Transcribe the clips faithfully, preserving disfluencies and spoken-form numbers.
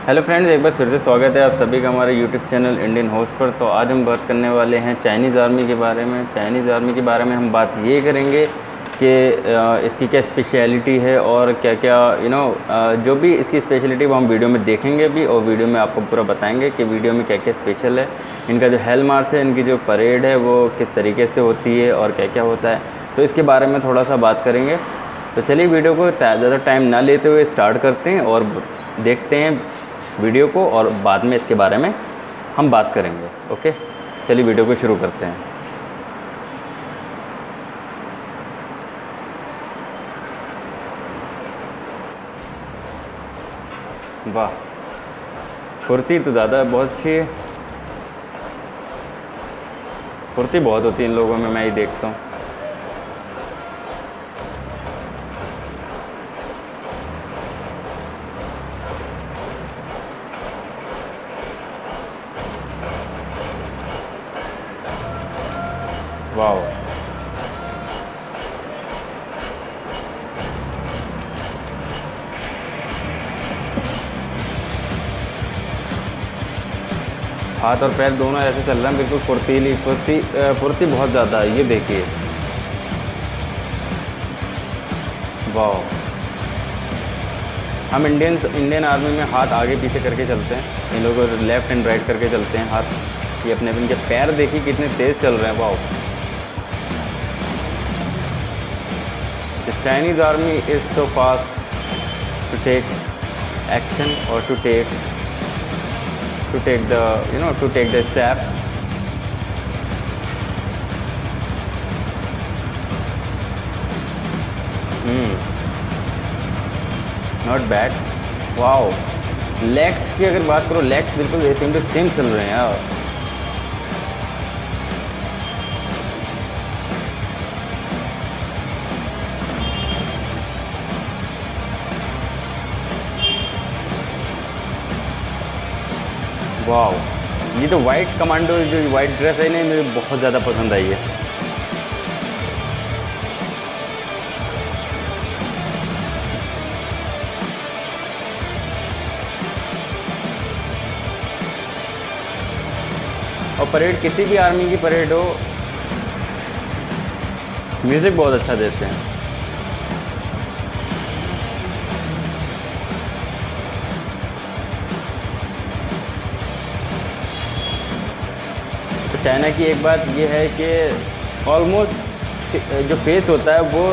Hello friends, एक बार फिर से स्वागत है आप सभी का हमारे यूट्यूब चैनल इंडियन होस्ट पर। तो आज हम बात करने वाले हैं चाइनीज़ आर्मी के बारे में। चाइनीज़ आर्मी के बारे में हम बात ये करेंगे कि इसकी क्या स्पेशलिटी है और क्या क्या यू नो जो भी इसकी स्पेशलिटी वो हम वीडियो में देखेंगे भी, और वीडियो में आपको पूरा बताएंगे कि वीडियो में क्या क्या स्पेशल है। इनका जो हेल मार्च है, इनकी जो परेड है वो किस तरीके से होती है और क्या क्या होता है, तो इसके बारे में थोड़ा सा बात करेंगे। तो चलिए वीडियो को ज़्यादा टाइम ना लेते हुए स्टार्ट करते हैं और देखते हैं वीडियो को, और बाद में इसके बारे में हम बात करेंगे। ओके, चलिए वीडियो को शुरू करते हैं। वाह, फुर्ती तो ज़्यादा है, बहुत अच्छी है। फुर्ती बहुत होती है इन लोगों में, मैं ही देखता हूँ। वाह, हाथ और पैर दोनों ऐसे चल रहे हैं, बिल्कुल फुर्तीली। फुर्ती फुर्ती बहुत ज़्यादा है, ये देखिए। वाह, हम इंडियंस इंडियन आर्मी में हाथ आगे पीछे करके चलते हैं, इन लोगों को लेफ़्ट एंड राइट करके चलते हैं हाथ। ये अपने अपने के पैर देखिए कितने तेज़ चल रहे हैं। वाह, the Chinese army is so fast to take action और to take to take the you know to take the step. hmm not bad. wow, legs की अगर बात करो, लेग्स बिल्कुल सेम टू सेम चल रहे हैं यार। वाह, ये तो वाइट कमांडो जो वाइट ड्रेस है ना, मुझे बहुत ज़्यादा पसंद आई है। और परेड, किसी भी आर्मी की परेड हो, म्यूज़िक बहुत अच्छा देते हैं। चाइना की एक बात ये है कि ऑलमोस्ट जो फेस होता है वो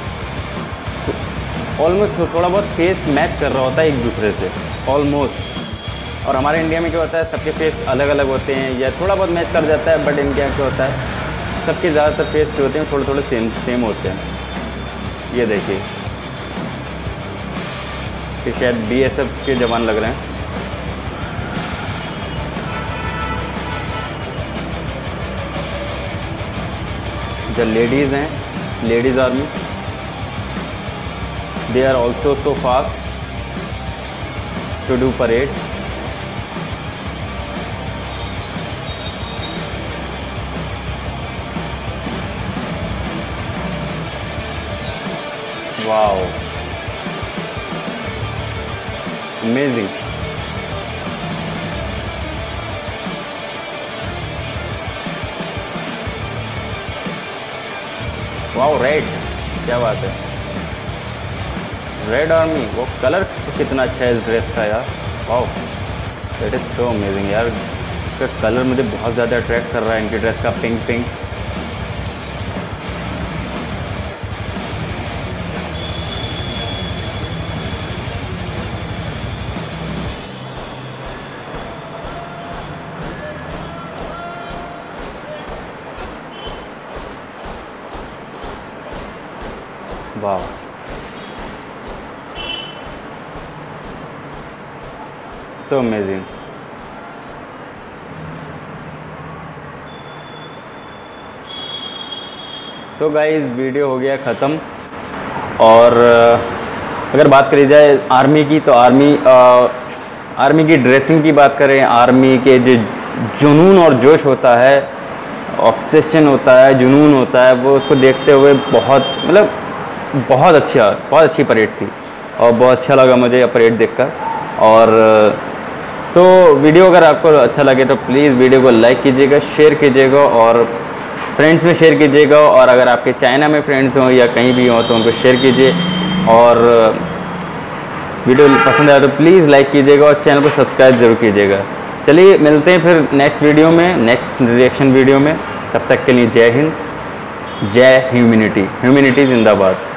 ऑलमोस्ट थोड़ा बहुत फेस मैच कर रहा होता है एक दूसरे से, ऑलमोस्ट। और हमारे इंडिया में क्या होता है, सबके फेस अलग अलग होते हैं या थोड़ा बहुत मैच कर जाता है, बट इनके यहाँ क्या होता है, सबके ज़्यादातर फेस जो होते हैं थोड़े थोड़े सेम सेम होते हैं। ये देखिए कि शायद बी एस एफ के जवान लग रहे हैं। जो लेडीज़ हैं, ladies army, they are also so fast to do parade. Wow, amazing. Wow, red, क्या बात है। रेड आर्मी, वो कलर कितना अच्छा है इस ड्रेस का यार। Wow, that is so amazing यार। इसका कलर मुझे बहुत ज़्यादा अट्रैक्ट कर रहा है, इनकी ड्रेस का पिंक पिंक। वाह, so amazing. So guys, video हो गया ख़त्म। और अगर बात करी जाए आर्मी की, तो आर्मी आ, आर्मी की ड्रेसिंग की बात करें, आर्मी के जो जुनून और जोश होता है, ऑब्सेशन होता है, जुनून होता है, वो उसको देखते हुए बहुत मतलब बहुत अच्छा बहुत अच्छी परेड थी और बहुत अच्छा लगा मुझे यह परेड देखकर। और तो वीडियो अगर आपको अच्छा लगे तो प्लीज़ वीडियो को लाइक कीजिएगा, शेयर कीजिएगा और फ्रेंड्स में शेयर कीजिएगा। और अगर आपके चाइना में फ्रेंड्स हों या कहीं भी हों तो उनको शेयर कीजिए। और वीडियो पसंद आया तो प्लीज़ लाइक कीजिएगा और चैनल को सब्सक्राइब जरूर कीजिएगा। चलिए मिलते हैं फिर नेक्स्ट वीडियो में, नेक्स्ट रिएक्शन वीडियो में। तब तक के लिए जय हिंद, जय ह्यूमैनिटी, ह्यूमैनिटी जिंदाबाद।